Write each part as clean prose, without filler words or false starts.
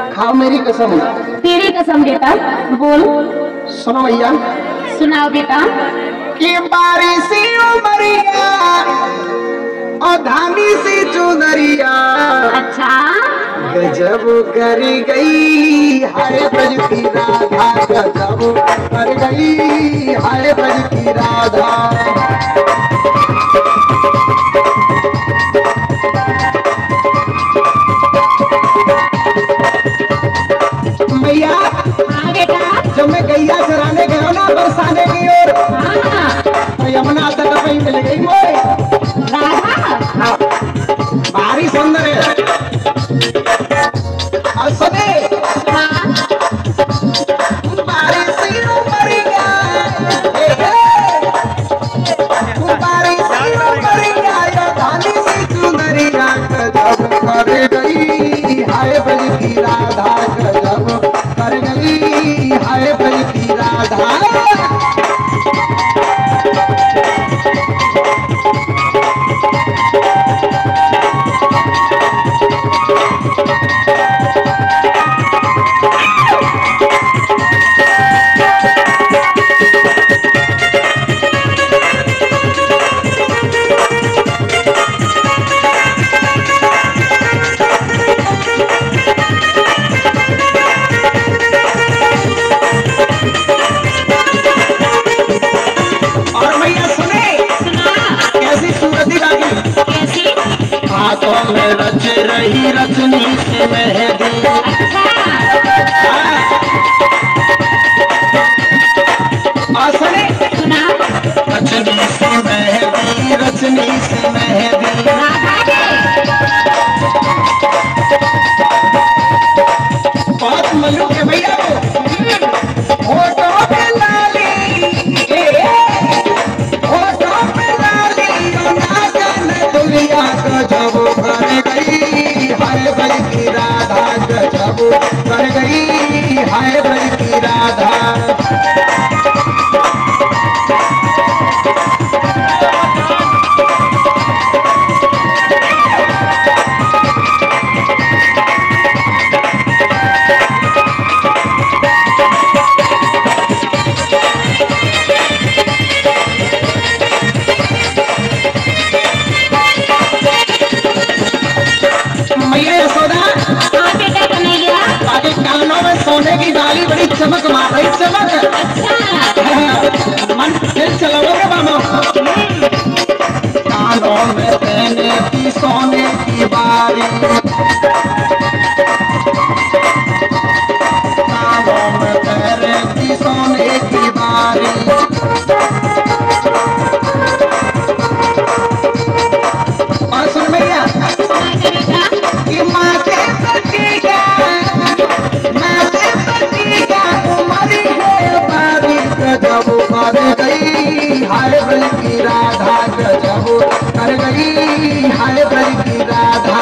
हाँ मेरी कसम। तेरी कसम बेटा, बोल। सुनो भैया। सुनाओ बेटा। कि बारिशी उमरिया और धानी सी चुनरिया, अच्छा गजब कर गई हाय ब्रज की राधा, गजब कर गई हाय ब्रज की राधा। मैया। हाँ बेटा। जब मैं गैया चराने गया ना बरसाने की ओर, हाँ तो यमुना तट पे मिल गई मोए राधा। भारी सुंदर है। और सुने बारिशी उमरिया, बारिशी उमरिया यो धानी सी चुनरिया, गजब कर गई हाय ब्रज की राधा, गजब कर गई हाय ब्रज की राधा। हाथों में रच रही रचनी से मेहंदी, आसने रचनी से मेहंदी, रचनी से मेहंदी। बहुत मल्लू के भैया को होठों पे लाली, होठों पे लाली ना जाने दुनिया गजब कर गई हाय ब्रज की राधा, गजब कर गई हाय ब्रज की राधा। सोने की डाली बड़ी चमक मार रही, चमक। मन फिर चलोगे मामा। कानों में पहने की सोने की बारी, कानों में पहने की सोने की बारी। और सुन भैया कि माथे सटीका, गजब कर गई हाय ब्रज की राधा, गजब कर गई हाय ब्रज की राधा।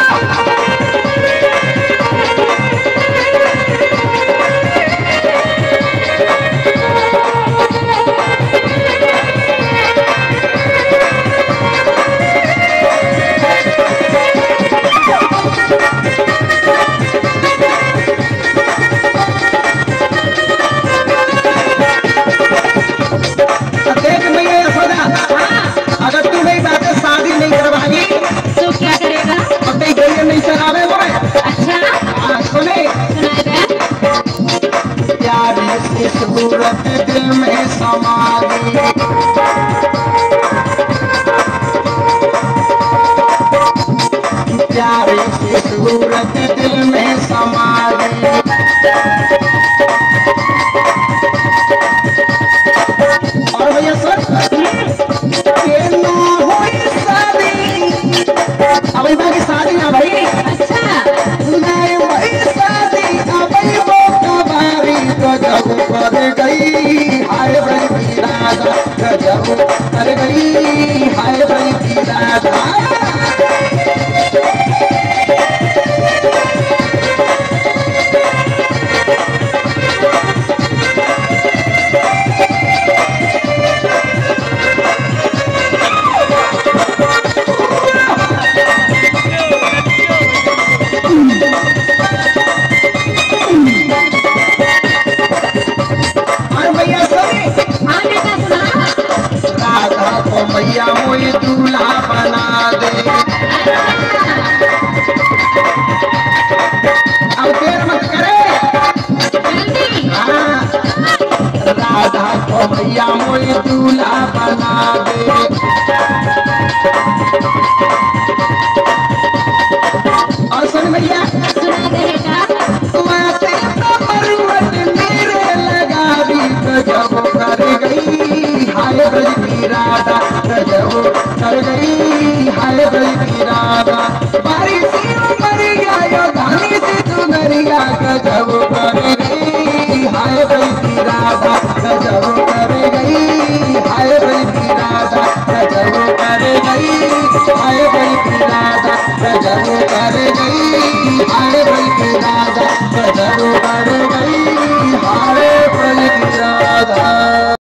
अगर तू नहीं बातें शादी नहीं करवाएगी तो क्या करेगा? और कहीं गई नहीं चलावे वो। अच्छा सुने, प्यारी सी सूरत दिल में समा गई, प्यारी सी सूरत दिल में समा गई। और भैया सर अभी बाकी शादी ना भाई। अच्छा नहीं भाई शादी अभी वो कबारी, गजब कर गई हाय ब्रज की राधा, गजब कर गई हाय ब्रज की राधा। भैया